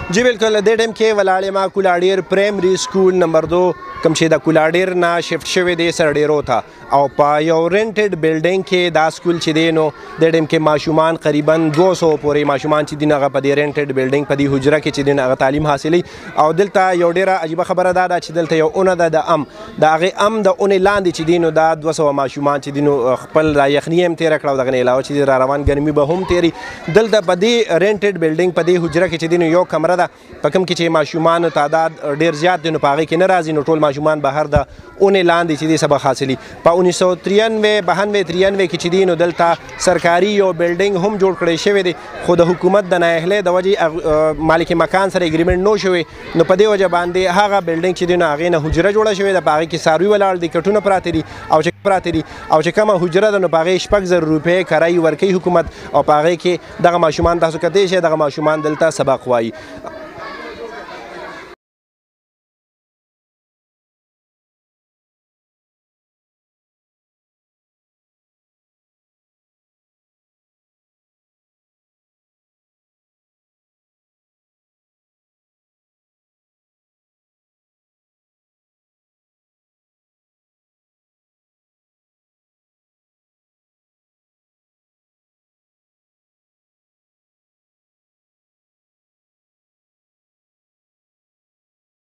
جی بالکل د ټیم کې ولاړ یم کولاډیر پرایمري سکول نمبر 2 کوم چې د کولاډیر نه شفټ شوی دی سرډیرو ته او په یو رینټډ بلډینګ کې دا سکول چې دی نو د ټیم کې ماشومان قریبا 200 پورې ماشومان چې دي هغه په دې رینټډ بلډینګ په دې حجره کې چې دي هغه تعلیم حاصلي او دلته یو ډیره عجیبه خبره ده چې دلته یو اونه ده د هغې د اونې لاندې چې دي نو دا 200 ماشومان چې دي نو خپل یخني هم تېره کړه او دغه نه علاوه چې را روان ګرمي به هم تېري دلته په دې رینټډ بلډینګ په دې حجره کې چې دي نو یو کمره ده په کوم کې چې ماشومان تعداد ډیر زیات دي نو په هغې کې نه راځي نو ټول ماشومان بهر د اونې لاندې چې دي سبق حاصلي په 1993 92 کې چې دي نو دلته سرکاري یو بلډینګ هم جوړ کړی شوی دی خو د حکومت د نااهلۍ د وجې مالک مکان سره اګریمنټ نو شوی نو په دې وجه باندې هغه بلډینګ چې دی نو هغې نه حجره جوړه شوې ده په هغې کې څاروي ولاړ دي کټونه پراته دي او چې کومه حجره ده نو په هغې 6,000 روپۍ کرایي ورکوي حکومت او په هغې کې دغه ماشومان تاسو کتلی شئ دغه ماشومان دلته سبق وایي